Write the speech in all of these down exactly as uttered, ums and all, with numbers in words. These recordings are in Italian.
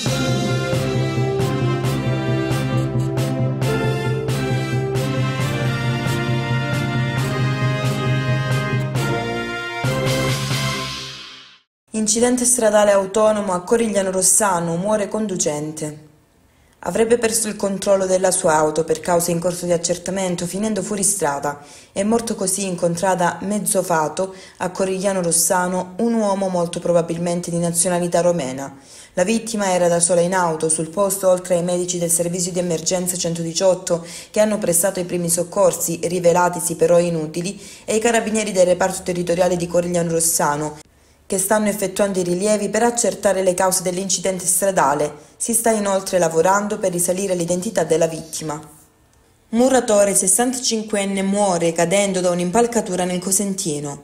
Incidente stradale autonomo a Corigliano Rossano, muore conducente. Avrebbe perso il controllo della sua auto per cause in corso di accertamento finendo fuori strada. È morto così in contrada Mezzofato a Corigliano Rossano un uomo molto probabilmente di nazionalità romena. La vittima era da sola in auto, sul posto oltre ai medici del servizio di emergenza centodiciotto che hanno prestato i primi soccorsi, rivelatisi però inutili, e i carabinieri del reparto territoriale di Corigliano Rossano, che stanno effettuando i rilievi per accertare le cause dell'incidente stradale. Si sta inoltre lavorando per risalire l'identità della vittima. Muratore sessantacinquenne muore cadendo da un'impalcatura nel Cosentino.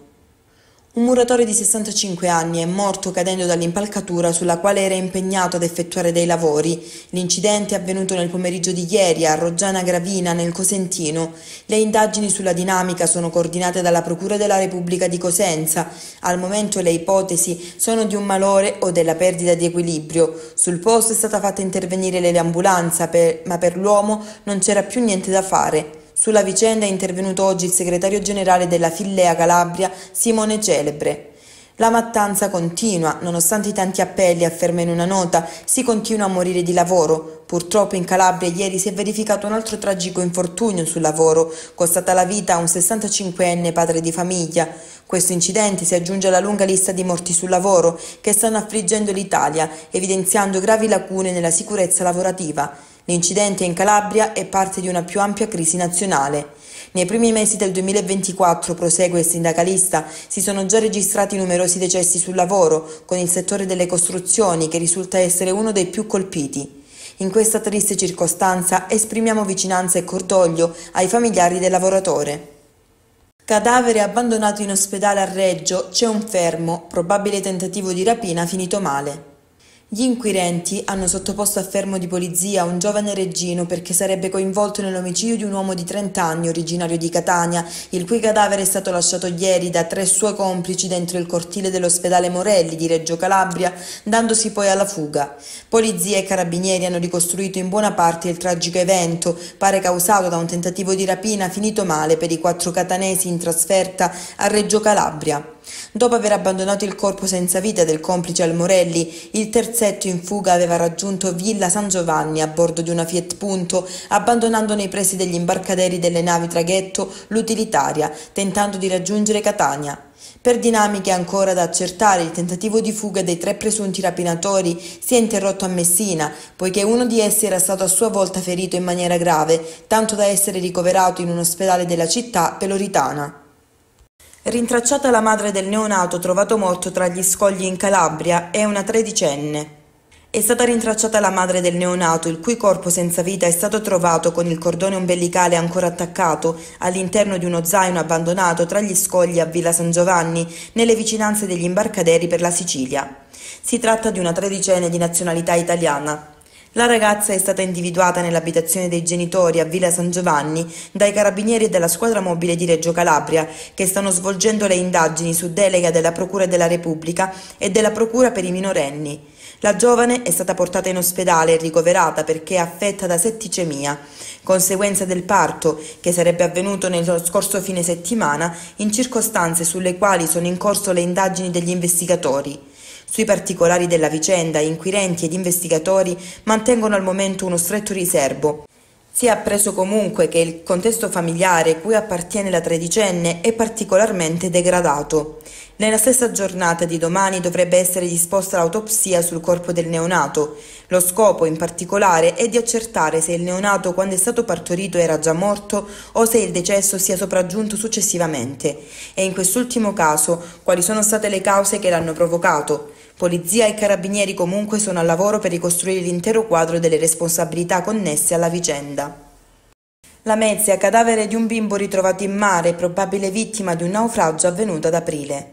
Un muratore di sessantacinque anni è morto cadendo dall'impalcatura sulla quale era impegnato ad effettuare dei lavori. L'incidente è avvenuto nel pomeriggio di ieri a Roggiana Gravina, nel Cosentino. Le indagini sulla dinamica sono coordinate dalla Procura della Repubblica di Cosenza. Al momento le ipotesi sono di un malore o della perdita di equilibrio. Sul posto è stata fatta intervenire l'ambulanza, per, ma per l'uomo non c'era più niente da fare. Sulla vicenda è intervenuto oggi il segretario generale della Fillea Calabria, Simone Celebre. La mattanza continua, nonostante i tanti appelli, afferma in una nota, si continua a morire di lavoro. Purtroppo in Calabria ieri si è verificato un altro tragico infortunio sul lavoro, costata la vita a un sessantacinquenne padre di famiglia. Questo incidente si aggiunge alla lunga lista di morti sul lavoro che stanno affliggendo l'Italia, evidenziando gravi lacune nella sicurezza lavorativa. L'incidente in Calabria è parte di una più ampia crisi nazionale. Nei primi mesi del duemilaventiquattro, prosegue il sindacalista, si sono già registrati numerosi decessi sul lavoro, con il settore delle costruzioni che risulta essere uno dei più colpiti. In questa triste circostanza esprimiamo vicinanza e cordoglio ai familiari del lavoratore. Cadavere abbandonato in ospedale a Reggio, c'è un fermo, probabile tentativo di rapina finito male. Gli inquirenti hanno sottoposto a fermo di polizia un giovane reggino perché sarebbe coinvolto nell'omicidio di un uomo di trenta anni originario di Catania, il cui cadavere è stato lasciato ieri da tre suoi complici dentro il cortile dell'ospedale Morelli di Reggio Calabria, dandosi poi alla fuga. Polizia e carabinieri hanno ricostruito in buona parte il tragico evento, pare causato da un tentativo di rapina finito male per i quattro catanesi in trasferta a Reggio Calabria. Dopo aver abbandonato il corpo senza vita del complice al Morelli, il terzetto in fuga aveva raggiunto Villa San Giovanni a bordo di una Fiat Punto, abbandonando nei pressi degli imbarcaderi delle navi traghetto l'utilitaria, tentando di raggiungere Catania. Per dinamiche ancora da accertare, il tentativo di fuga dei tre presunti rapinatori si è interrotto a Messina, poiché uno di essi era stato a sua volta ferito in maniera grave, tanto da essere ricoverato in un ospedale della città peloritana. Rintracciata la madre del neonato trovato morto tra gli scogli in Calabria, è una tredicenne. È stata rintracciata la madre del neonato, il cui corpo senza vita è stato trovato con il cordone ombelicale ancora attaccato all'interno di uno zaino abbandonato tra gli scogli a Villa San Giovanni, nelle vicinanze degli imbarcaderi per la Sicilia. Si tratta di una tredicenne di nazionalità italiana. La ragazza è stata individuata nell'abitazione dei genitori a Villa San Giovanni dai carabinieri e dalla squadra mobile di Reggio Calabria, che stanno svolgendo le indagini su delega della Procura della Repubblica e della Procura per i minorenni. La giovane è stata portata in ospedale e ricoverata perché è affetta da setticemia, conseguenza del parto che sarebbe avvenuto nello scorso fine settimana in circostanze sulle quali sono in corso le indagini degli investigatori. Sui particolari della vicenda, inquirenti ed investigatori mantengono al momento uno stretto riserbo. Si è appreso comunque che il contesto familiare cui appartiene la tredicenne è particolarmente degradato. Nella stessa giornata di domani dovrebbe essere disposta l'autopsia sul corpo del neonato. Lo scopo, in particolare, è di accertare se il neonato, quando è stato partorito, era già morto o se il decesso sia sopraggiunto successivamente. E in quest'ultimo caso, quali sono state le cause che l'hanno provocato. Polizia e carabinieri comunque sono al lavoro per ricostruire l'intero quadro delle responsabilità connesse alla vicenda. Lamezia, cadavere di un bimbo ritrovato in mare, probabile vittima di un naufragio avvenuto ad aprile.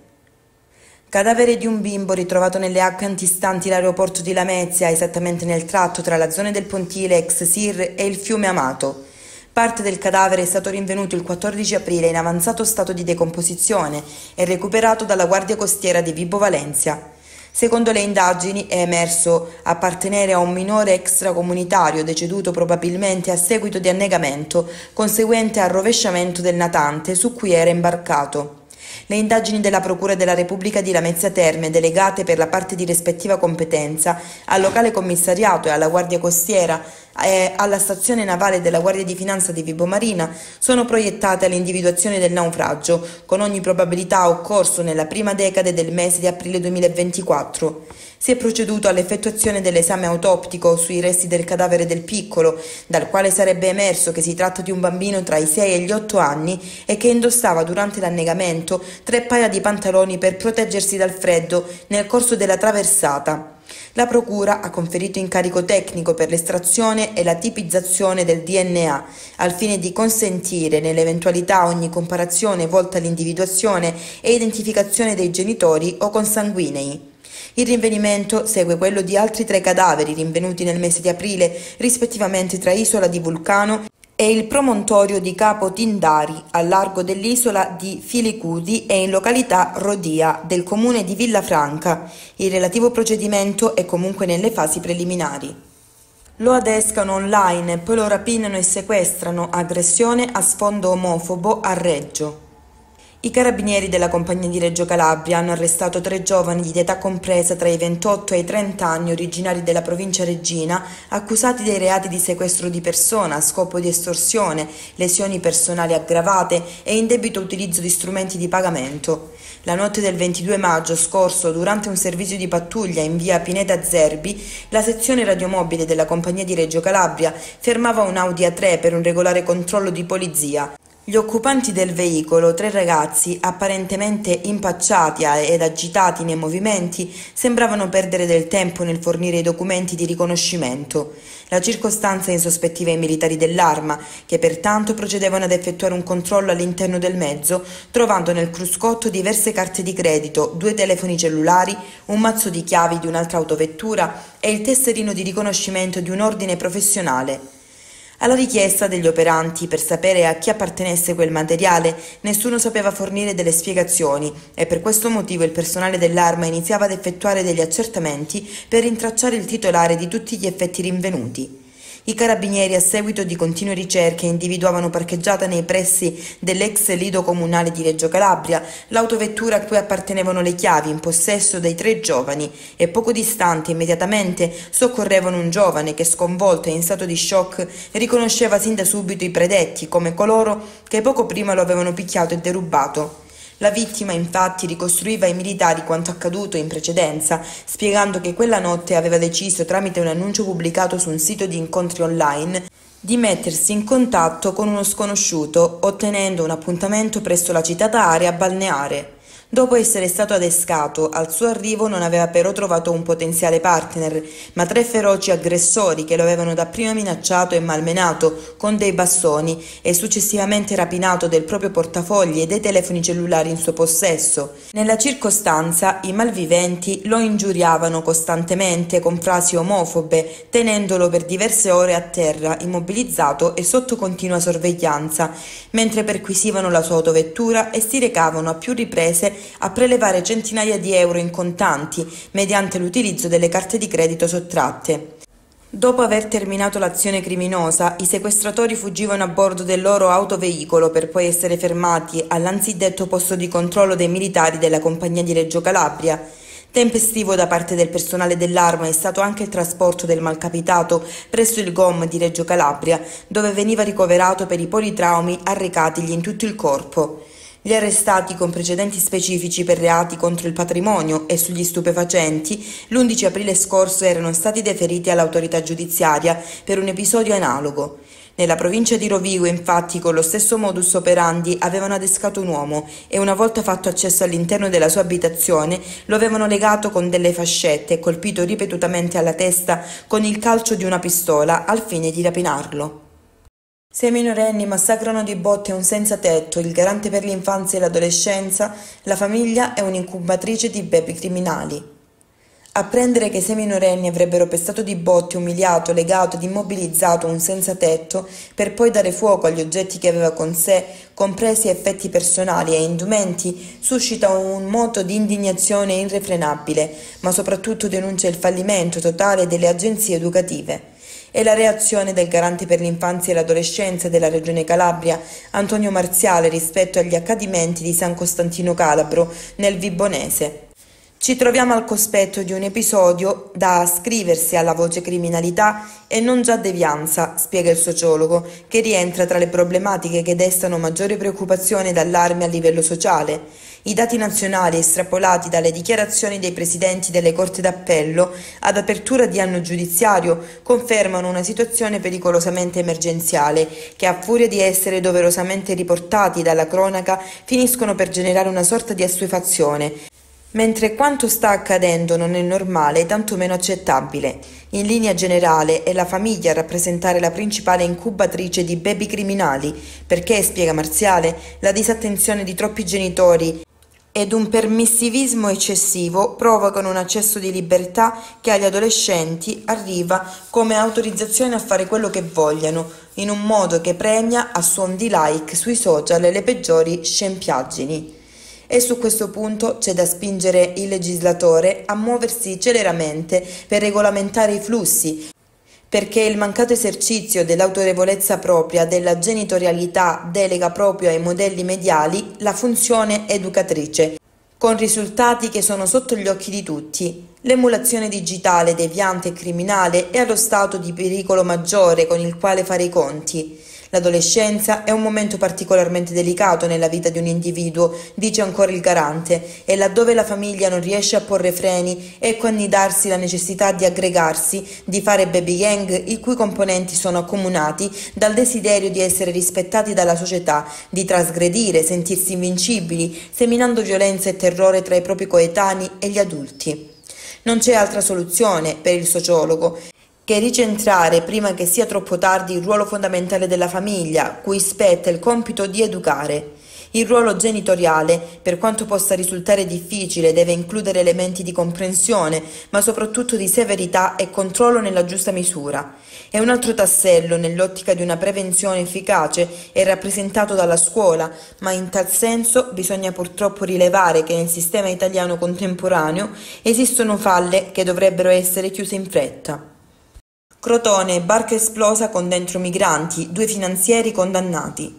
Cadavere di un bimbo ritrovato nelle acque antistanti l'aeroporto di Lamezia, esattamente nel tratto tra la zona del pontile ex S I R e il fiume Amato. Parte del cadavere è stato rinvenuto il quattordici aprile in avanzato stato di decomposizione e recuperato dalla Guardia Costiera di Vibo Valentia. Secondo le indagini è emerso appartenere a un minore extracomunitario deceduto probabilmente a seguito di annegamento conseguente al rovesciamento del natante su cui era imbarcato. Le indagini della Procura della Repubblica di Lamezia Terme, delegate per la parte di rispettiva competenza al locale commissariato e alla Guardia Costiera e alla stazione navale della Guardia di Finanza di Vibo Marina, sono proiettate all'individuazione del naufragio, con ogni probabilità occorso nella prima decade del mese di aprile duemilaventiquattro. Si è proceduto all'effettuazione dell'esame autoptico sui resti del cadavere del piccolo, dal quale sarebbe emerso che si tratta di un bambino tra i sei e gli otto anni e che indossava durante l'annegamento tre paia di pantaloni per proteggersi dal freddo nel corso della traversata. La Procura ha conferito incarico tecnico per l'estrazione e la tipizzazione del D N A, al fine di consentire nell'eventualità ogni comparazione volta all'individuazione e identificazione dei genitori o consanguinei. Il rinvenimento segue quello di altri tre cadaveri rinvenuti nel mese di aprile, rispettivamente tra Isola di Vulcano e il promontorio di Capo Tindari, al largo dell'isola di Filicudi e in località Rodia, del comune di Villafranca. Il relativo procedimento è comunque nelle fasi preliminari. Lo adescano online, poi lo rapinano e sequestrano, aggressione a sfondo omofobo a Reggio. I carabinieri della Compagnia di Reggio Calabria hanno arrestato tre giovani di età compresa tra i ventotto e i trenta anni originari della provincia reggina, accusati dei reati di sequestro di persona a scopo di estorsione, lesioni personali aggravate e indebito utilizzo di strumenti di pagamento. La notte del ventidue maggio scorso, durante un servizio di pattuglia in via Pineta Zerbi, la sezione radiomobile della Compagnia di Reggio Calabria fermava un Audi A tre per un regolare controllo di polizia. Gli occupanti del veicolo, tre ragazzi apparentemente impacciati ed agitati nei movimenti, sembravano perdere del tempo nel fornire i documenti di riconoscimento. La circostanza insospettiva i militari dell'Arma, che pertanto procedevano ad effettuare un controllo all'interno del mezzo, trovando nel cruscotto diverse carte di credito, due telefoni cellulari, un mazzo di chiavi di un'altra autovettura e il tesserino di riconoscimento di un ordine professionale. Alla richiesta degli operanti per sapere a chi appartenesse quel materiale, nessuno sapeva fornire delle spiegazioni e per questo motivo il personale dell'Arma iniziava ad effettuare degli accertamenti per rintracciare il titolare di tutti gli effetti rinvenuti. I carabinieri, a seguito di continue ricerche, individuavano parcheggiata nei pressi dell'ex lido comunale di Reggio Calabria l'autovettura a cui appartenevano le chiavi in possesso dei tre giovani e poco distante, immediatamente, soccorrevano un giovane che, sconvolto e in stato di shock, riconosceva sin da subito i predetti come coloro che poco prima lo avevano picchiato e derubato. La vittima infatti ricostruiva ai militari quanto accaduto in precedenza, spiegando che quella notte aveva deciso, tramite un annuncio pubblicato su un sito di incontri online, di mettersi in contatto con uno sconosciuto, ottenendo un appuntamento presso la citata area balneare. Dopo essere stato adescato, al suo arrivo non aveva però trovato un potenziale partner, ma tre feroci aggressori che lo avevano dapprima minacciato e malmenato con dei bastoni e successivamente rapinato del proprio portafogli e dei telefoni cellulari in suo possesso. Nella circostanza, i malviventi lo ingiuriavano costantemente con frasi omofobe, tenendolo per diverse ore a terra, immobilizzato e sotto continua sorveglianza, mentre perquisivano la sua autovettura e si recavano a più riprese a prelevare centinaia di euro in contanti mediante l'utilizzo delle carte di credito sottratte. Dopo aver terminato l'azione criminosa, i sequestratori fuggivano a bordo del loro autoveicolo per poi essere fermati all'anzidetto posto di controllo dei militari della Compagnia di Reggio Calabria. Tempestivo da parte del personale dell'Arma è stato anche il trasporto del malcapitato presso il G O M di Reggio Calabria, dove veniva ricoverato per i politraumi arrecatigli in tutto il corpo. Gli arrestati con precedenti specifici per reati contro il patrimonio e sugli stupefacenti l'undici aprile scorso erano stati deferiti all'autorità giudiziaria per un episodio analogo. Nella provincia di Rovigo, infatti, con lo stesso modus operandi avevano adescato un uomo e una volta fatto accesso all'interno della sua abitazione lo avevano legato con delle fascette e colpito ripetutamente alla testa con il calcio di una pistola al fine di rapinarlo. Sei minorenni massacrano di botte un senza tetto, il garante per l'infanzia e l'adolescenza, la famiglia è un'incubatrice di baby criminali. Apprendere che sei minorenni avrebbero pestato di botte, umiliato, legato ed immobilizzato un senza tetto per poi dare fuoco agli oggetti che aveva con sé, compresi effetti personali e indumenti, suscita un moto di indignazione irrefrenabile, ma soprattutto denuncia il fallimento totale delle agenzie educative. È la reazione del Garante per l'infanzia e l'adolescenza della Regione Calabria, Antonio Marziale, rispetto agli accadimenti di San Costantino Calabro, nel Vibonese. Ci troviamo al cospetto di un episodio da ascriversi alla voce criminalità e non già devianza, spiega il sociologo, che rientra tra le problematiche che destano maggiore preoccupazione ed allarme a livello sociale. I dati nazionali estrapolati dalle dichiarazioni dei presidenti delle corti d'appello ad apertura di anno giudiziario confermano una situazione pericolosamente emergenziale che, a furia di essere doverosamente riportati dalla cronaca, finiscono per generare una sorta di assuefazione. Mentre quanto sta accadendo non è normale e tanto meno accettabile. In linea generale è la famiglia a rappresentare la principale incubatrice di baby criminali, perché, spiega Marziale, la disattenzione di troppi genitori ed un permissivismo eccessivo provocano un accesso di libertà che agli adolescenti arriva come autorizzazione a fare quello che vogliano, in un modo che premia a suon di like sui social le peggiori scempiaggini. E su questo punto c'è da spingere il legislatore a muoversi celeramente per regolamentare i flussi, perché il mancato esercizio dell'autorevolezza propria della genitorialità delega proprio ai modelli mediali la funzione educatrice, con risultati che sono sotto gli occhi di tutti. L'emulazione digitale deviante e criminale è allo stato di pericolo maggiore con il quale fare i conti. L'adolescenza è un momento particolarmente delicato nella vita di un individuo, dice ancora il Garante, e laddove la famiglia non riesce a porre freni, ecco annidarsi la necessità di aggregarsi, di fare baby gang i cui componenti sono accomunati dal desiderio di essere rispettati dalla società, di trasgredire, sentirsi invincibili, seminando violenza e terrore tra i propri coetanei e gli adulti. Non c'è altra soluzione per il sociologo che ricentrare, prima che sia troppo tardi, il ruolo fondamentale della famiglia, cui spetta il compito di educare. Il ruolo genitoriale, per quanto possa risultare difficile, deve includere elementi di comprensione, ma soprattutto di severità e controllo nella giusta misura. E un altro tassello, nell'ottica di una prevenzione efficace, è rappresentato dalla scuola, ma in tal senso bisogna purtroppo rilevare che nel sistema italiano contemporaneo esistono falle che dovrebbero essere chiuse in fretta. Crotone, barca esplosa con dentro migranti, due finanzieri condannati.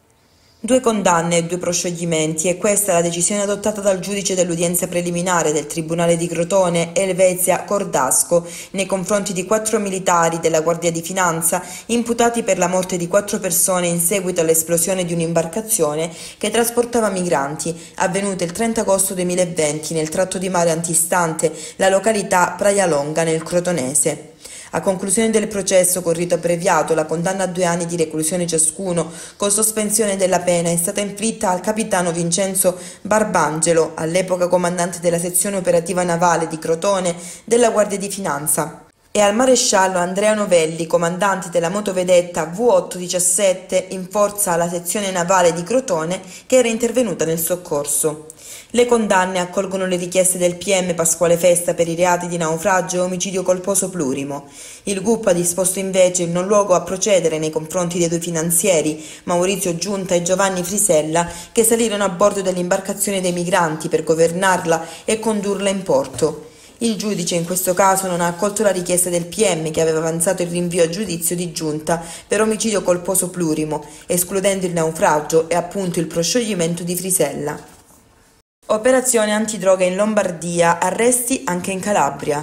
Due condanne e due proscioglimenti, e questa è la decisione adottata dal giudice dell'udienza preliminare del Tribunale di Crotone, Elvezia Cordasco, nei confronti di quattro militari della Guardia di Finanza imputati per la morte di quattro persone in seguito all'esplosione di un'imbarcazione che trasportava migranti, avvenuta il trenta agosto duemilaventi nel tratto di mare antistante la località Praia Longa nel Crotonese. A conclusione del processo con rito abbreviato, la condanna a due anni di reclusione ciascuno, con sospensione della pena, è stata inflitta al capitano Vincenzo Barbangelo, all'epoca comandante della sezione operativa navale di Crotone della Guardia di Finanza, e al maresciallo Andrea Novelli, comandante della motovedetta V otto diciassette in forza alla sezione navale di Crotone, che era intervenuta nel soccorso. Le condanne accolgono le richieste del P M Pasquale Festa per i reati di naufragio e omicidio colposo plurimo. Il G U P ha disposto invece il non luogo a procedere nei confronti dei due finanzieri, Maurizio Giunta e Giovanni Frisella, che salirono a bordo dell'imbarcazione dei migranti per governarla e condurla in porto. Il giudice in questo caso non ha accolto la richiesta del P M, che aveva avanzato il rinvio a giudizio di Giunta per omicidio colposo plurimo, escludendo il naufragio e appunto il proscioglimento di Frisella. Operazione antidroga in Lombardia, arresti anche in Calabria.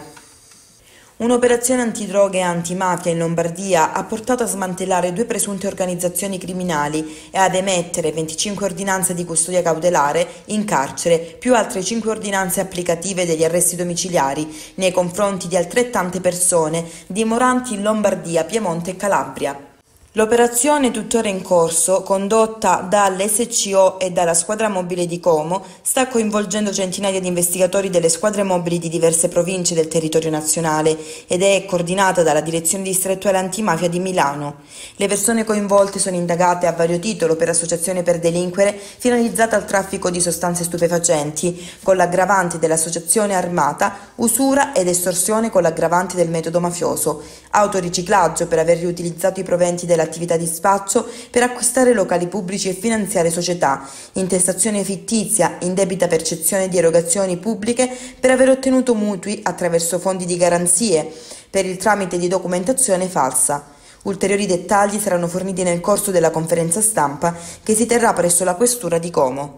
Un'operazione antidroga e antimafia in Lombardia ha portato a smantellare due presunte organizzazioni criminali e ad emettere venticinque ordinanze di custodia cautelare in carcere, più altre cinque ordinanze applicative degli arresti domiciliari nei confronti di altrettante persone dimoranti in Lombardia, Piemonte e Calabria. L'operazione, tuttora in corso, condotta dall'S C O e dalla squadra mobile di Como, sta coinvolgendo centinaia di investigatori delle squadre mobili di diverse province del territorio nazionale ed è coordinata dalla Direzione Distrettuale Antimafia di Milano. Le persone coinvolte sono indagate a vario titolo per associazione per delinquere finalizzata al traffico di sostanze stupefacenti, con l'aggravante dell'associazione armata, usura ed estorsione con l'aggravante del metodo mafioso, autoriciclaggio per aver riutilizzato i proventi della attività di spaccio per acquistare locali pubblici e finanziare società, intestazione fittizia, indebita percezione di erogazioni pubbliche per aver ottenuto mutui attraverso fondi di garanzie per il tramite di documentazione falsa. Ulteriori dettagli saranno forniti nel corso della conferenza stampa che si terrà presso la questura di Como.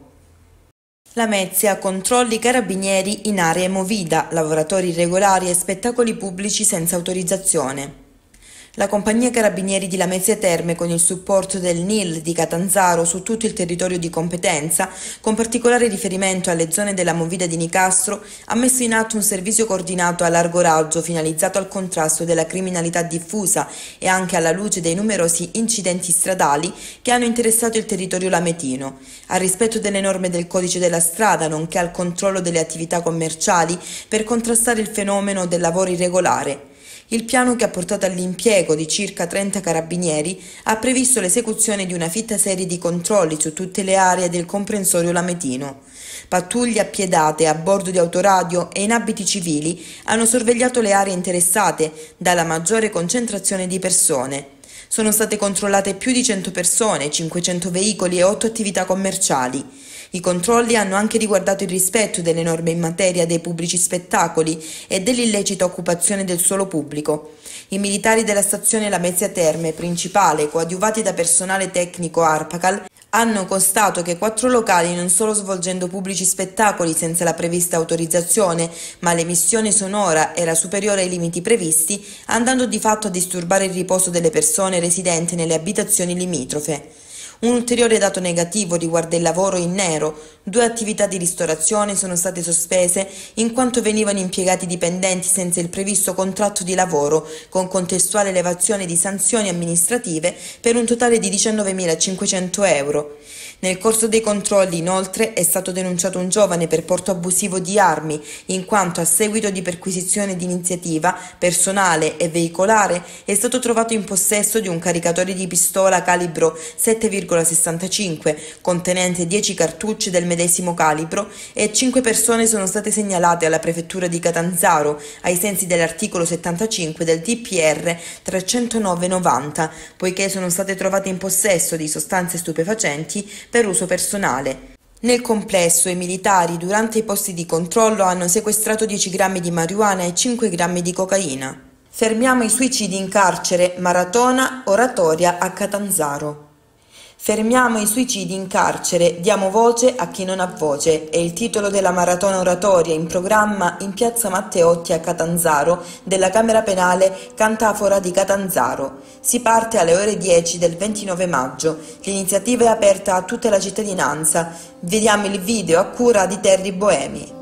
Lamezia, controlli carabinieri in aree movida, lavoratori irregolari e spettacoli pubblici senza autorizzazione. La compagnia Carabinieri di Lamezia Terme, con il supporto del N I L di Catanzaro su tutto il territorio di competenza, con particolare riferimento alle zone della Movida di Nicastro, ha messo in atto un servizio coordinato a largo raggio finalizzato al contrasto della criminalità diffusa e anche alla luce dei numerosi incidenti stradali che hanno interessato il territorio lametino, al rispetto delle norme del codice della strada, nonché al controllo delle attività commerciali per contrastare il fenomeno del lavoro irregolare. Il piano, che ha portato all'impiego di circa trenta carabinieri, ha previsto l'esecuzione di una fitta serie di controlli su tutte le aree del comprensorio lametino. Pattuglie appiedate a bordo di autoradio e in abiti civili hanno sorvegliato le aree interessate dalla maggiore concentrazione di persone. Sono state controllate più di cento persone, cinquecento veicoli e otto attività commerciali. I controlli hanno anche riguardato il rispetto delle norme in materia dei pubblici spettacoli e dell'illecita occupazione del suolo pubblico. I militari della stazione Lamezia Terme, principale, coadiuvati da personale tecnico ARPACAL, hanno constato che quattro locali, non solo svolgendo pubblici spettacoli senza la prevista autorizzazione, ma l'emissione sonora era superiore ai limiti previsti, andando di fatto a disturbare il riposo delle persone residenti nelle abitazioni limitrofe. Un ulteriore dato negativo riguarda il lavoro in nero. Due attività di ristorazione sono state sospese in quanto venivano impiegati dipendenti senza il previsto contratto di lavoro, con contestuale elevazione di sanzioni amministrative per un totale di diciannovemilacinquecento euro. Nel corso dei controlli, inoltre, è stato denunciato un giovane per porto abusivo di armi, in quanto a seguito di perquisizione di iniziativa personale e veicolare è stato trovato in possesso di un caricatore di pistola calibro sette virgola sessantacinque, contenente dieci cartucce del medesimo calibro, e cinque persone sono state segnalate alla prefettura di Catanzaro, ai sensi dell'articolo settantacinque del D P R trecentonove novanta, poiché sono state trovate in possesso di sostanze stupefacenti per uso personale. Nel complesso, i militari, durante i posti di controllo, hanno sequestrato dieci grammi di marijuana e cinque grammi di cocaina. Fermiamo i suicidi in carcere, maratona oratoria a Catanzaro. Fermiamo i suicidi in carcere, diamo voce a chi non ha voce, è il titolo della maratona oratoria in programma in piazza Matteotti a Catanzaro della Camera Penale Cantafora di Catanzaro. Si parte alle ore dieci del ventinove maggio. L'iniziativa è aperta a tutta la cittadinanza. Vediamo il video a cura di Terry Boemi.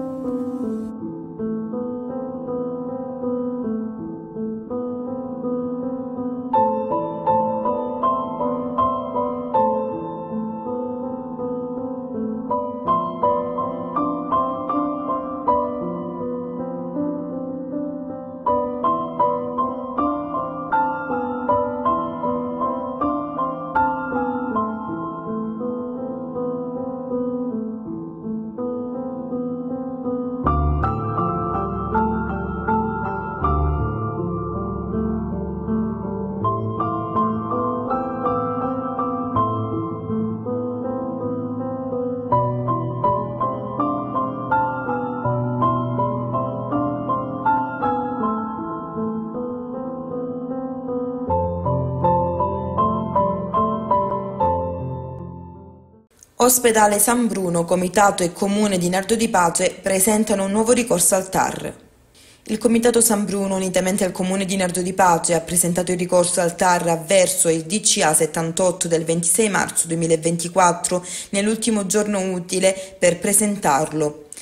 Ospedale San Bruno, Comitato e Comune di Nardo di Pace presentano un nuovo ricorso al T A R. Il Comitato San Bruno, unitamente al Comune di Nardo di Pace, ha presentato il ricorso al T A R avverso il D C A settantotto del ventisei marzo duemilaventiquattro nell'ultimo giorno utile per presentarlo.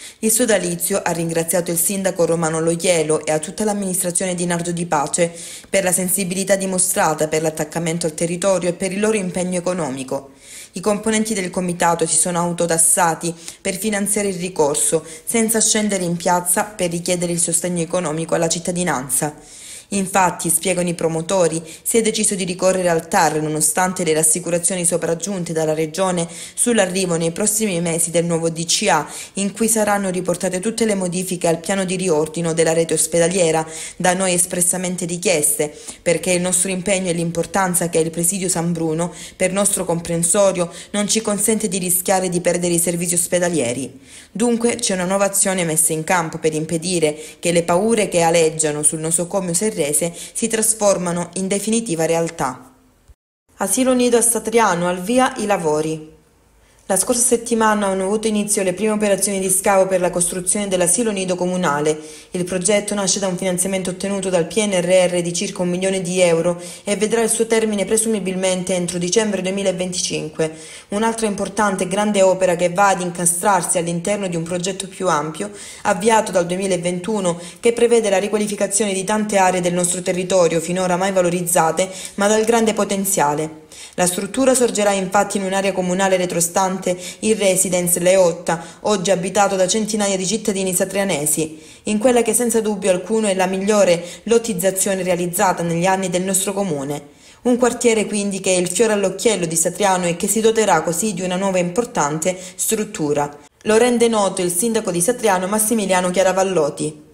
Il sodalizio ha ringraziato il sindaco Romano Loielo e a tutta l'amministrazione di Nardo Di Pace per la sensibilità dimostrata per l'attaccamento al territorio e per il loro impegno economico. I componenti del comitato si sono autotassati per finanziare il ricorso, senza scendere in piazza per richiedere il sostegno economico alla cittadinanza. Infatti, spiegano i promotori, si è deciso di ricorrere al T A R nonostante le rassicurazioni sopraggiunte dalla Regione sull'arrivo nei prossimi mesi del nuovo D C A, in cui saranno riportate tutte le modifiche al piano di riordino della rete ospedaliera, da noi espressamente richieste, perché il nostro impegno e l'importanza che ha il presidio San Bruno, per nostro comprensorio, non ci consente di rischiare di perdere i servizi ospedalieri. Dunque c'è una nuova azione messa in campo per impedire che le paure che aleggiano sul nosocomio serrese si trasformano in definitiva realtà. Asilo nido a Satriano, al via i lavori. La scorsa settimana hanno avuto inizio le prime operazioni di scavo per la costruzione dell'asilo nido comunale. Il progetto nasce da un finanziamento ottenuto dal P N R R di circa un milione di euro e vedrà il suo termine presumibilmente entro dicembre duemilaventicinque. Un'altra importante e grande opera che va ad incastrarsi all'interno di un progetto più ampio, avviato dal duemilaventuno, che prevede la riqualificazione di tante aree del nostro territorio finora mai valorizzate, ma dal grande potenziale. La struttura sorgerà infatti in un'area comunale retrostante il residence Leotta, oggi abitato da centinaia di cittadini satrianesi, in quella che senza dubbio alcuno è la migliore lottizzazione realizzata negli anni del nostro comune. Un quartiere quindi che è il fiore all'occhiello di Satriano e che si doterà così di una nuova e importante struttura. Lo rende noto il sindaco di Satriano Massimiliano Chiaravallotti.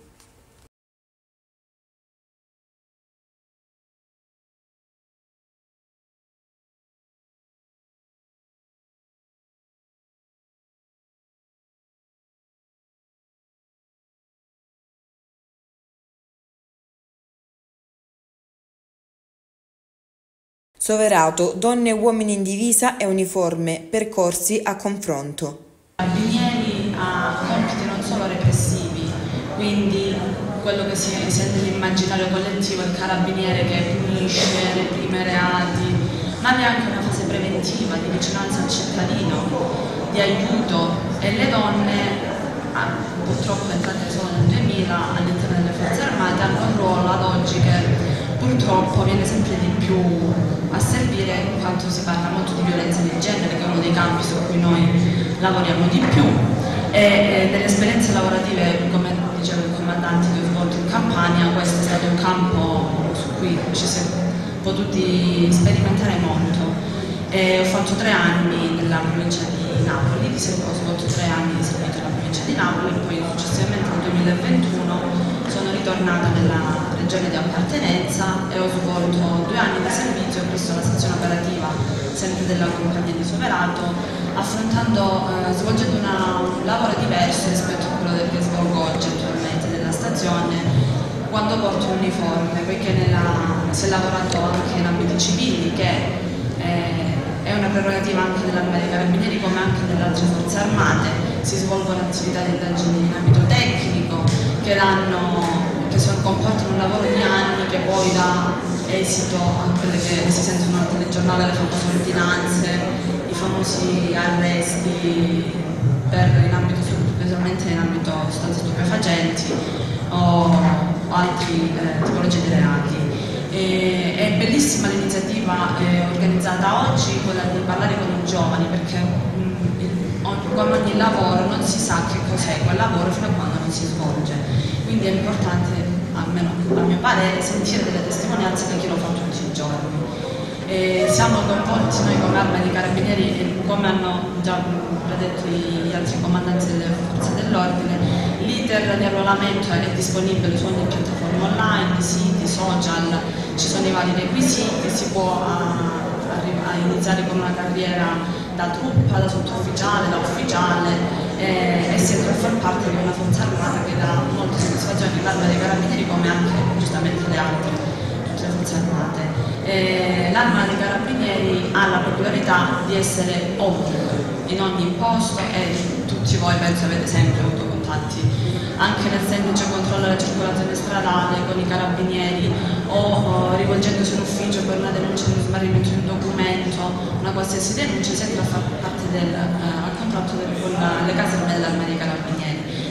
Soverato, donne e uomini in divisa e uniforme, percorsi a confronto. Carabinieri ha compiti non solo repressivi, quindi quello che si sente nell'immaginario collettivo, il carabiniere che punisce, reprime reati, ma è anche una fase preventiva di vicinanza al cittadino, di aiuto, e le donne, purtroppo entrate solo nel duemila all'interno delle forze armate, hanno un ruolo ad oggi che purtroppo viene sempre di più a servire, in quanto si parla molto di violenza di genere, che è uno dei campi su cui noi lavoriamo di più, e delle esperienze lavorative, come diceva il comandante che ho svolto in Campania, questo è stato un campo su cui ci si è potuti sperimentare molto. E ho fatto tre anni nella provincia di Napoli, ho svolto tre anni di servizio nella provincia di Napoli, poi successivamente nel duemilaventuno sono ritornata nella regione di appartenenza e ho svolto due anni di servizio presso la sezione operativa sempre della compagnia di Soverato, affrontando, eh, svolgendo una, un lavoro diverso rispetto a quello del che svolgo oggi attualmente nella stazione, quando porto l'uniforme, perché nella, si è lavorato anche in ambiti civili, che eh, è una prerogativa anche dell'Arma dei Carabinieri come anche delle altre forze armate. Si svolgono attività di indagini in ambito tecnico che, danno, che sono, comportano un lavoro di anni che poi dà esito a quelle che si sentono al telegiornale, le famose ordinanze, i famosi arresti per, in ambito, specialmente in ambito sostanze stupefacenti o, o altre eh, tipologie di reati. E, è bellissima l'iniziativa eh, organizzata oggi, quella di parlare con i giovani, perché mh, il, come ogni lavoro non si sa che cos'è quel lavoro fino a quando non si svolge, quindi è importante, almeno a mio parere, sentire delle testimonianze di chi lo fa tutti i giorni. E siamo coinvolti noi come Arma dei Carabinieri, e come hanno già predetto gli altri comandanti delle forze dell'ordine, l'iter di arruolamento è disponibile su ogni piattaforma online, siti, social, ci sono i vari requisiti, si può a, a iniziare con una carriera da truppa, da sottufficiale, da ufficiale, eh, e si entra a far parte di una forza armata che dà molte soddisfazioni all'Arma dei Carabinieri come anche giustamente le altre, tutte le forze armate. Eh, L'Arma dei Carabinieri ha la peculiarità di essere ovunque, in ogni posto, e tutti voi penso avete sempre avuto contatti anche nel semplice controllo della circolazione stradale con i carabinieri o, o rivolgendosi all'ufficio per una denuncia di smarrimento di un documento, una qualsiasi denuncia, si entra a far parte del eh, contratto del, con le caserme dell'Arma dei Carabinieri.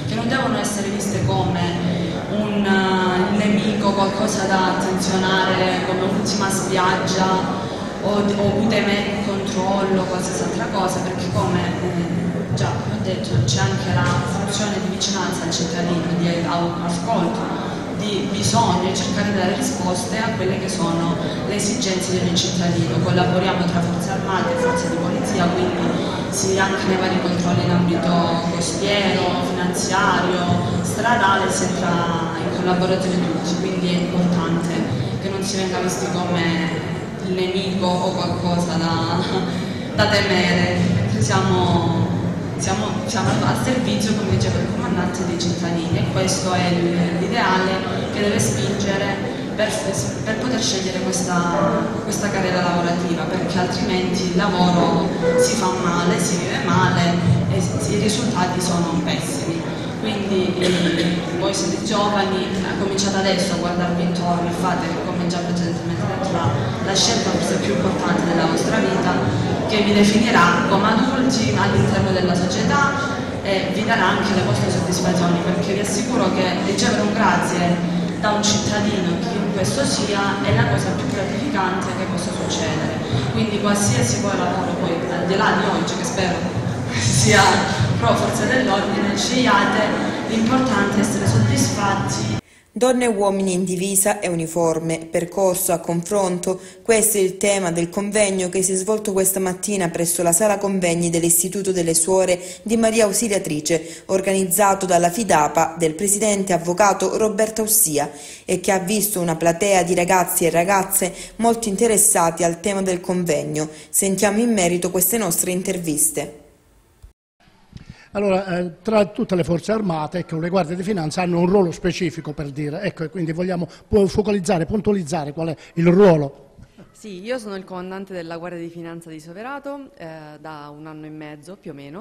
che non devono essere viste come un uh, nemico, qualcosa da attenzionare, come un'ultima spiaggia o, o un temere un controllo, qualsiasi altra cosa, perché come eh, già ho detto c'è anche la funzione di vicinanza al cittadino, di ascolto, di bisogno e cercare di dare risposte a quelle che sono le esigenze di ogni cittadino. Collaboriamo tra forze armate e forze di polizia, quindi sì, anche nei vari controlli in ambito costiero, finanziario, stradale, si entra in collaborazione tutti, quindi è importante che non si venga visti come il nemico o qualcosa da, da temere. Siamo Siamo, siamo al servizio, come diceva il comandante, dei cittadini, e questo è l'ideale che deve spingere per, per poter scegliere questa, questa carriera lavorativa, perché altrimenti il lavoro si fa male, si vive male e i risultati sono pessimi. Quindi eh, voi siete giovani, cominciate adesso a guardarvi intorno e fate, come già precedentemente detto, la, la scelta forse più importante della vostra vita, che vi definirà come adulti all'interno della società e vi darà anche le vostre soddisfazioni, perché vi assicuro che ricevere un grazie da un cittadino, chiunque esso sia, è la cosa più gratificante che possa succedere. Quindi qualsiasi poi lavoro, poi al di là di oggi, che spero sia pro forze dell'ordine, scegliate, l'importante è essere soddisfatti. Donne e uomini in divisa e uniforme, percorso a confronto, questo è il tema del convegno che si è svolto questa mattina presso la sala convegni dell'Istituto delle Suore di Maria Ausiliatrice, organizzato dalla FIDAPA del presidente avvocato Roberta Ossia, e che ha visto una platea di ragazzi e ragazze molto interessati al tema del convegno. Sentiamo in merito queste nostre interviste. Allora, eh, tra tutte le forze armate, ecco, le guardie di finanza hanno un ruolo specifico, per dire, ecco, e quindi vogliamo focalizzare, puntualizzare qual è il ruolo. Sì, io sono il comandante della Guardia di Finanza di Soverato eh, da un anno e mezzo più o meno,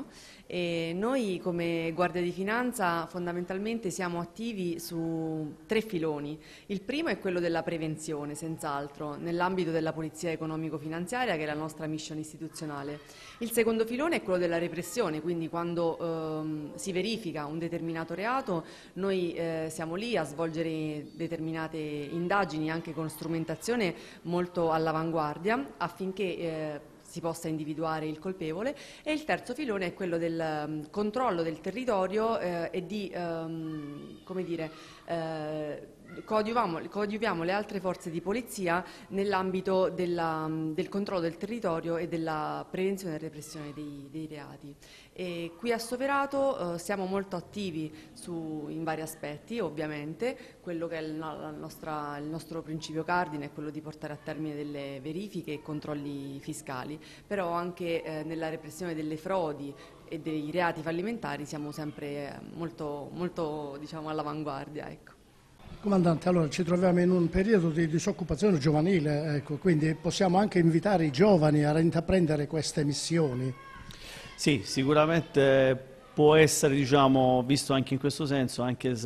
e noi come Guardia di Finanza fondamentalmente siamo attivi su tre filoni. Il primo è quello della prevenzione, senz'altro, nell'ambito della polizia economico-finanziaria, che è la nostra mission istituzionale. Il secondo filone è quello della repressione, quindi quando ehm, si verifica un determinato reato noi eh, siamo lì a svolgere determinate indagini anche con strumentazione molto all'avanguardia affinché eh, si possa individuare il colpevole. E il terzo filone è quello del um, controllo del territorio eh, e di, um, come dire, eh, coadiuviamo, coadiuviamo le altre forze di polizia nell'ambito della, del controllo del territorio e della prevenzione e repressione dei, dei reati. E qui a Soverato eh, siamo molto attivi su, in vari aspetti, ovviamente. Quello che è il, la nostra, il nostro principio cardine è quello di portare a termine delle verifiche e controlli fiscali, però anche eh, nella repressione delle frodi e dei reati fallimentari siamo sempre molto, molto diciamo, all'avanguardia. Ecco. Comandante, allora ci troviamo in un periodo di disoccupazione giovanile, ecco, quindi possiamo anche invitare i giovani a intraprendere queste missioni. Sì, sicuramente può essere, diciamo, visto anche in questo senso, anche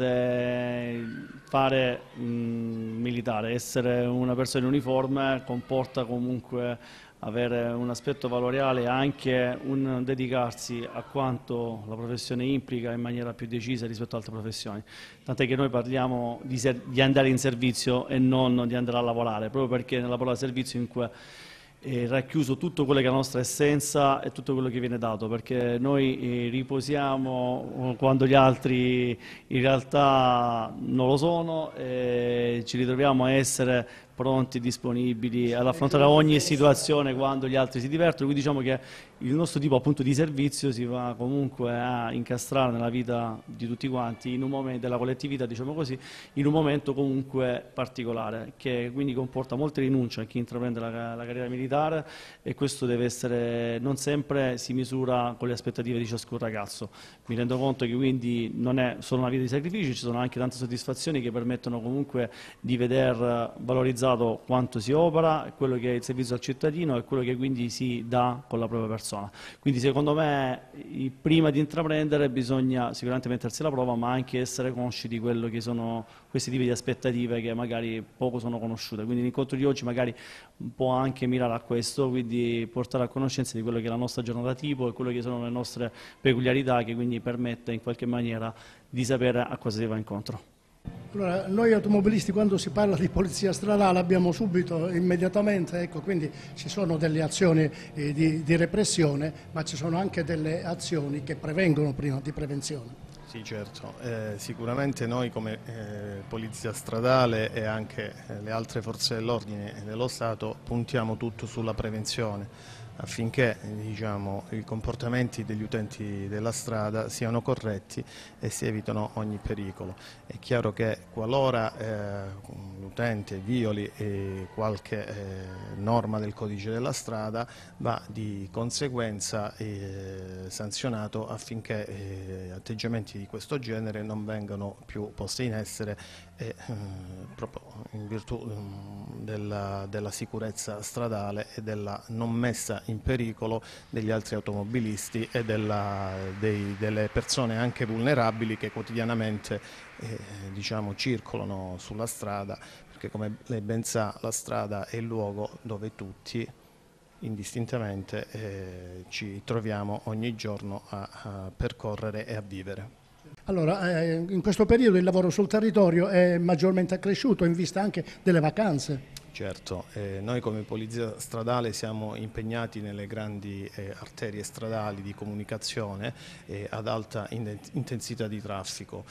se fare mh, militare, essere una persona in uniforme comporta comunque avere un aspetto valoriale e anche un dedicarsi a quanto la professione implica in maniera più decisa rispetto ad altre professioni. Tant'è che noi parliamo di, di andare in servizio e non di andare a lavorare, proprio perché nella parola servizio in cui è racchiuso tutto quello che è la nostra essenza e tutto quello che viene dato, perché noi eh, riposiamo quando gli altri in realtà non lo sono e ci ritroviamo a essere pronti e disponibili ad affrontare ogni situazione quando gli altri si divertono. Quindi diciamo che il nostro tipo appunto di servizio si va comunque a incastrare nella vita di tutti quanti, in un momento della collettività, diciamo così, in un momento comunque particolare, che quindi comporta molte rinunce a chi intraprende la, la carriera militare, e questo deve essere, non sempre si misura con le aspettative di ciascun ragazzo. Mi rendo conto che quindi non è solo una vita di sacrifici, ci sono anche tante soddisfazioni che permettono comunque di veder valorizzato dimostrato quanto si opera, quello che è il servizio al cittadino e quello che quindi si dà con la propria persona. Quindi secondo me prima di intraprendere bisogna sicuramente mettersi alla prova, ma anche essere consci di quello che sono questi tipi di aspettative che magari poco sono conosciute. Quindi l'incontro di oggi magari può anche mirare a questo, quindi portare a conoscenza di quello che è la nostra giornata tipo e quello che sono le nostre peculiarità, che quindi permette in qualche maniera di sapere a cosa si va incontro. Allora, noi automobilisti quando si parla di polizia stradale abbiamo subito, immediatamente, ecco, quindi ci sono delle azioni eh, di, di repressione, ma ci sono anche delle azioni che prevengono prima di prevenzione. Sì, certo, eh, sicuramente noi come eh, Polizia Stradale e anche eh, le altre forze dell'ordine dello Stato puntiamo tutto sulla prevenzione affinché diciamo, i comportamenti degli utenti della strada siano corretti e si evitano ogni pericolo. È chiaro che qualora eh, l'utente violi eh, qualche eh, norma del codice della strada va di conseguenza eh, sanzionato affinché eh, atteggiamenti di questo genere non vengano più posti in essere e, eh, proprio in virtù um, della, della sicurezza stradale e della non messa in pericolo degli altri automobilisti e della, dei, delle persone anche vulnerabili che quotidianamente eh, diciamo, circolano sulla strada, perché come lei ben sa la strada è il luogo dove tutti indistintamente eh, ci troviamo ogni giorno a, a percorrere e a vivere. Allora, eh, in questo periodo il lavoro sul territorio è maggiormente accresciuto in vista anche delle vacanze. Certo, eh, noi come Polizia Stradale siamo impegnati nelle grandi eh, arterie stradali di comunicazione eh, ad alta in intensità di traffico.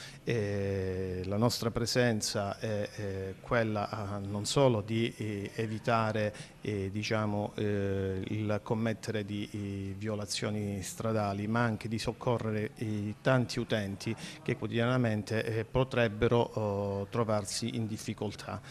Eh, la nostra presenza è eh, quella ah, non solo di eh, evitare eh, diciamo, eh, il commettere di eh, violazioni stradali, ma anche di soccorrere i tanti utenti che quotidianamente eh, potrebbero oh, trovarsi in difficoltà.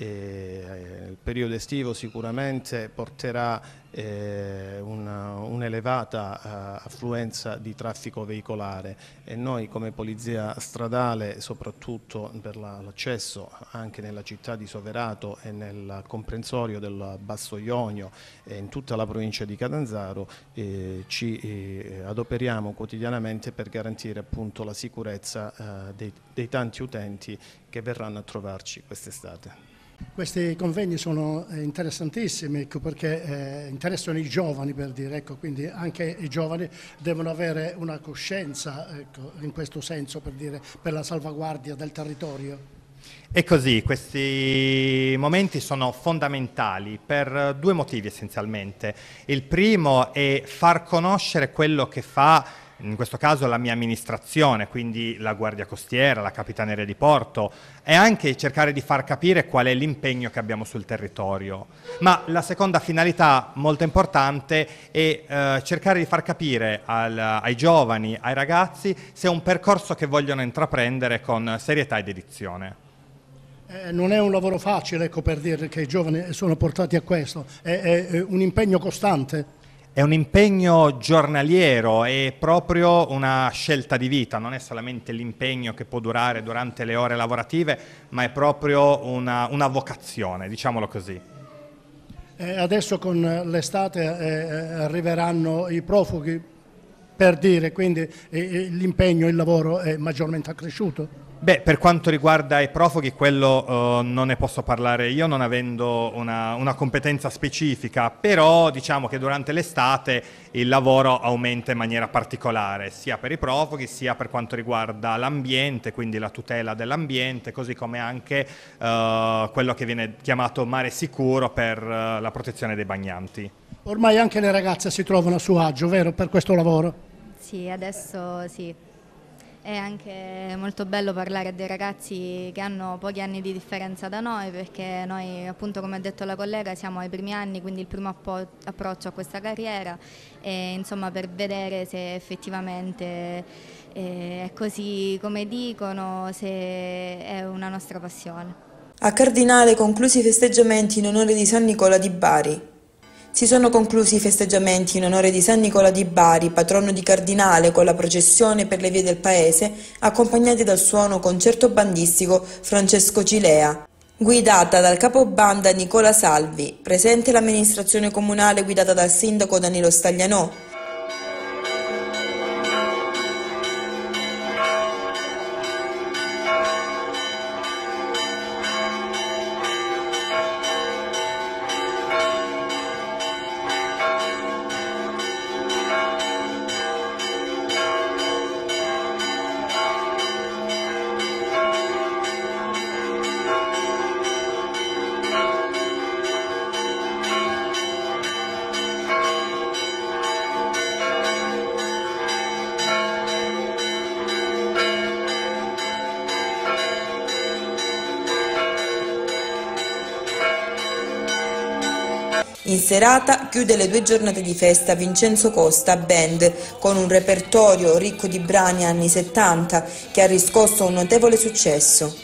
Eh, il periodo estivo sicuramente porterà eh, un'elevata uh, affluenza di traffico veicolare e noi come Polizia Stradale, soprattutto per l'accesso anche nella città di Soverato e nel comprensorio del Basso Ionio e in tutta la provincia di Catanzaro, eh, ci eh, adoperiamo quotidianamente per garantire appunto la sicurezza uh, dei, dei tanti utenti che verranno a trovarci quest'estate. Questi convegni sono interessantissimi, ecco, perché eh, interessano i giovani, per dire, ecco, quindi anche i giovani devono avere una coscienza, ecco, in questo senso, per dire, per la salvaguardia del territorio. È così, questi momenti sono fondamentali per due motivi essenzialmente. Il primo è far conoscere quello che fa, in questo caso la mia amministrazione, quindi la Guardia Costiera, la Capitaneria di Porto, e anche cercare di far capire qual è l'impegno che abbiamo sul territorio. Ma la seconda finalità molto importante è eh, cercare di far capire al, ai giovani, ai ragazzi, se è un percorso che vogliono intraprendere con serietà e dedizione. Eh, non è un lavoro facile, ecco, per dire che i giovani sono portati a questo, è, è un impegno costante. È un impegno giornaliero, è proprio una scelta di vita, non è solamente l'impegno che può durare durante le ore lavorative, ma è proprio una, una vocazione, diciamolo così. Eh, adesso con l'estate eh, arriveranno i profughi, per dire, quindi eh, l'impegno, il lavoro è maggiormente accresciuto? Beh, per quanto riguarda i profughi, quello uh, non ne posso parlare io, non avendo una, una competenza specifica, però diciamo che durante l'estate il lavoro aumenta in maniera particolare, sia per i profughi, sia per quanto riguarda l'ambiente, quindi la tutela dell'ambiente, così come anche uh, quello che viene chiamato mare sicuro per uh, la protezione dei bagnanti. Ormai anche le ragazze si trovano a suo agio, vero, per questo lavoro? Sì, adesso sì. È anche molto bello parlare dei ragazzi che hanno pochi anni di differenza da noi, perché noi, appunto, come ha detto la collega, siamo ai primi anni, quindi il primo approccio a questa carriera, e insomma per vedere se effettivamente è così come dicono, se è una nostra passione. A Cardinale conclusi i festeggiamenti in onore di San Nicola di Bari. Si sono conclusi i festeggiamenti in onore di San Nicola di Bari, patrono di Cardinale, con la processione per le vie del paese, accompagnati dal suono concerto bandistico Francesco Cilea. guidata dal capobanda Nicola Salvi, presente l'amministrazione comunale guidata dal sindaco Danilo Staglianò. In serata chiude le due giornate di festa Vincenzo Costa Band con un repertorio ricco di brani anni settanta che ha riscosso un notevole successo.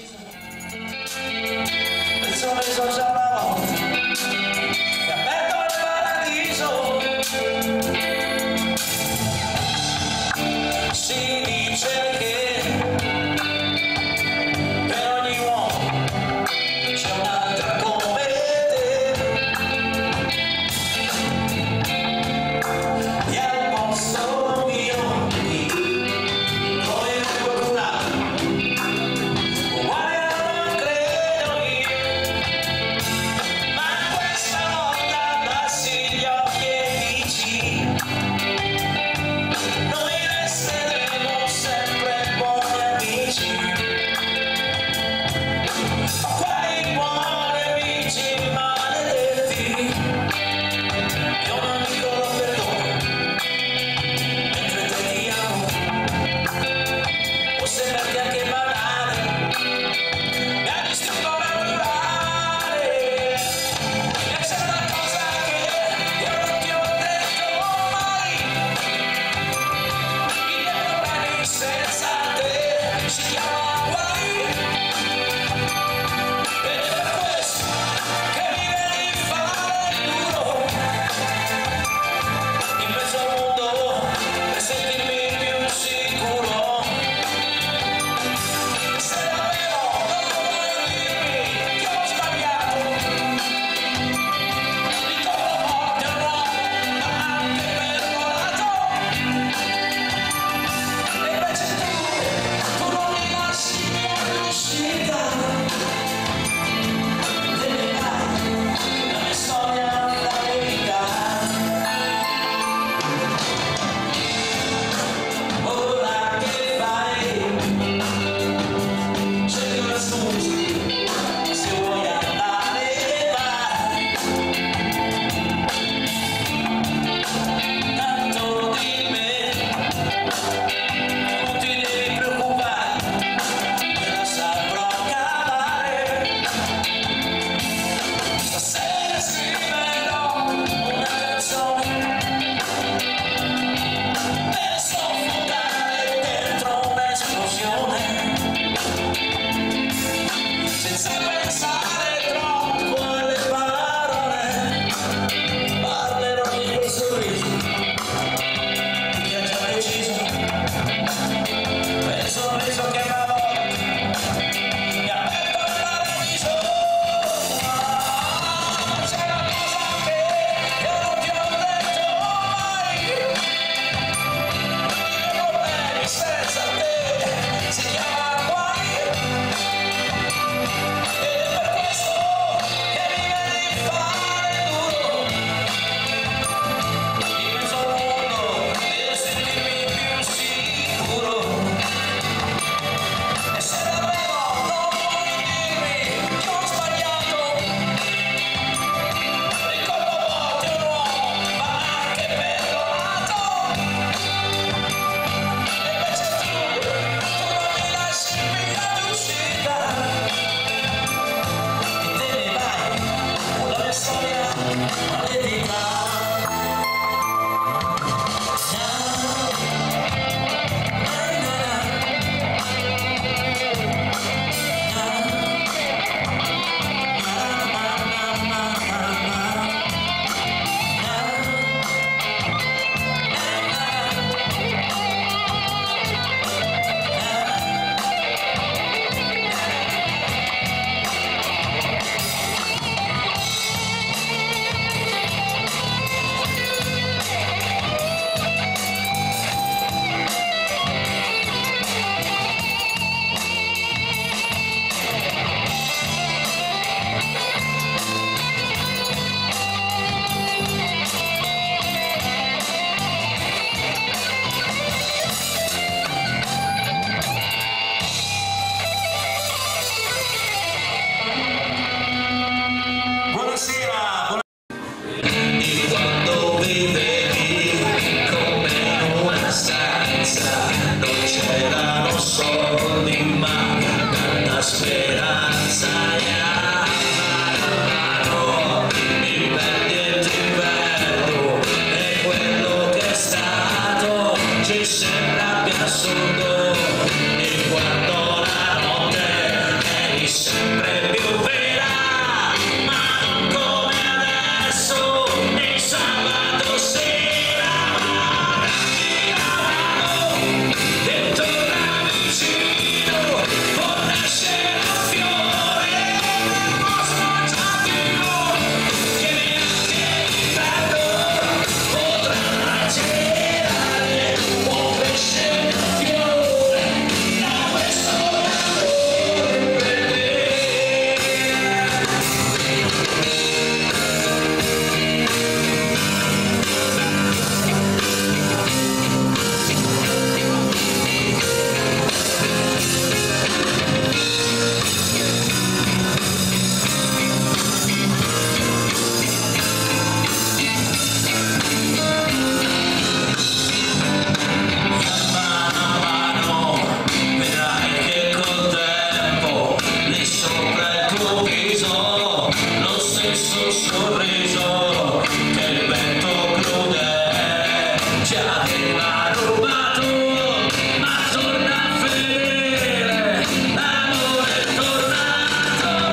sorriso che il vento crude ci aveva rubato, ma torna fedele, l'amore è tornato,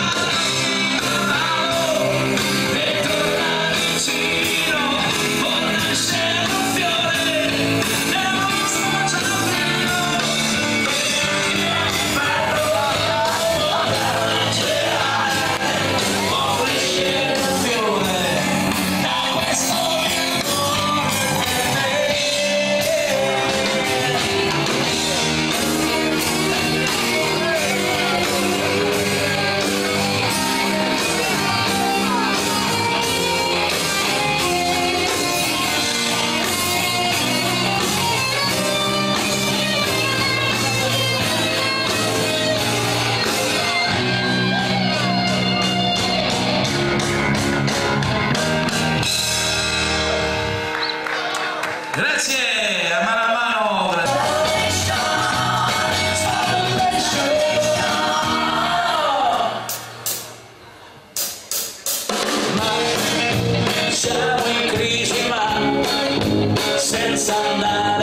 amore, e torna vicino, può nascere un fiore nello giardino, perché parlo grazie, a mano a mano. Siamo in crisi ma senza andare